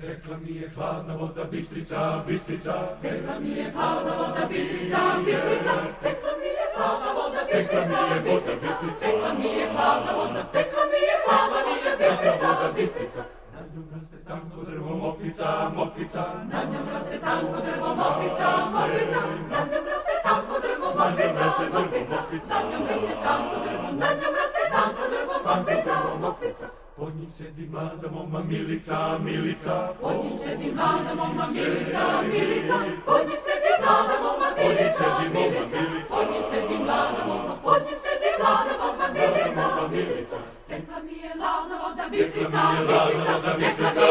Tekla mi je hladna voda Bistrica, Bistrica. Tekla mi je hladna voda Bistrica, Bistrica. Tekla mi je hladna voda Bistrica, Bistrica. Tekla mi je hladna voda, tekla mi je hladna voda Bistrica, Bistrica. Na njom raste tanko drvo Mokvica, Mokvica. Na njom raste tanko drvo Mokvica, Mokvica. Na njom raste tanko drvo Mokvica, Mokvica. Na njom raste tanko drvo, na njom raste tanko drvo Mokvica, Mokvica. Pod njim sedi mlada moma Milica, Milica. Pod njim sedi mlada moma Milica, Milica. Pod njim sedi mlada moma Milica, Milica. Pod njim sedi mlada moma, pod njim sedi mlada moma Milica, Milica. Tekla mi je hladna voda Bistrica, Bistrica.